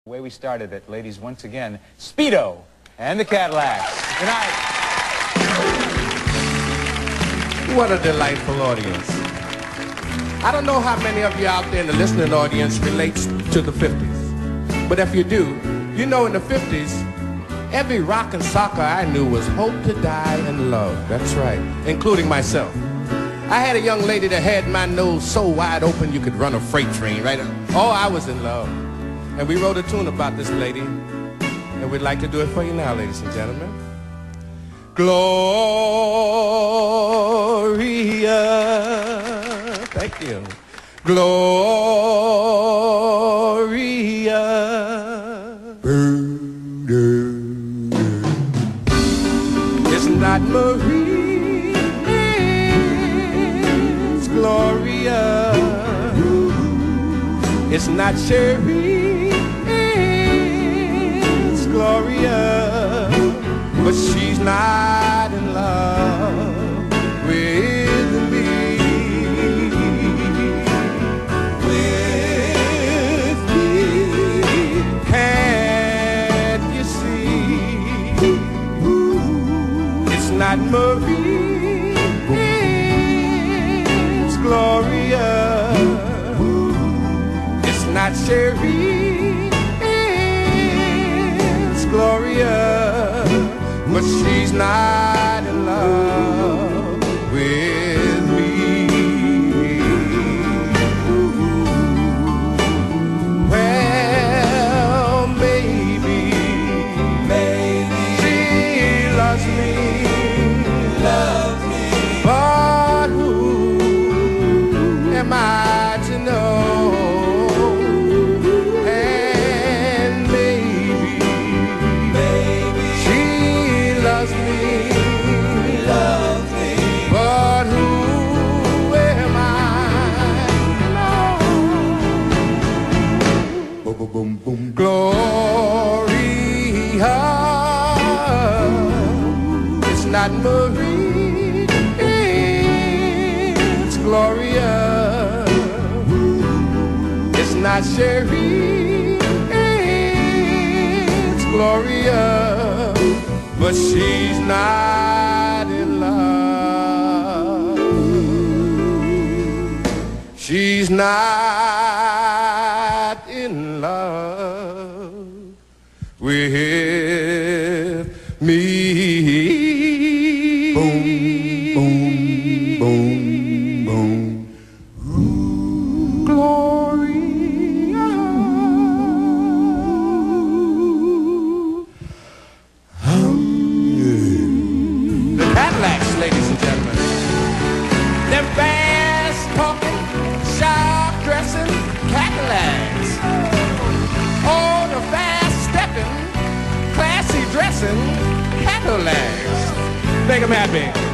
The way we started it, ladies, once again, Speedo and the Cadillacs. Good night. What a delightful audience. I don't know how many of you out there in the listening audience relates to the 50s. But if you do, you know in the 50s, every rock and socker I knew was hope to die in love. That's right, including myself. I had a young lady that had my nose so wide open you could run a freight train, right? Oh, I was in love. And we wrote a tune about this lady, and we'd like to do it for you now, ladies and gentlemen. Gloria, thank you. Gloria, it's not Marie, it's Gloria. It's not Sherry, it's Gloria, but she's not in love with me. With me, can't you see? It's not Marie, it's Gloria. It's not Sherry, it's Gloria, but she's not in love with me. Well, maybe she loves me, but who am I to know? Gloria, it's not Marie, it's Gloria. It's not Sherry, it's Gloria, but she's not in love. She's not in love with me. Boom, boom, boom, boom. Gloria. The Cadillacs, ladies and gentlemen. They're fast talking, sharp dressing Cadillacs. Oh, the fast stepping, classy dressing Cadillacs. Make them happy.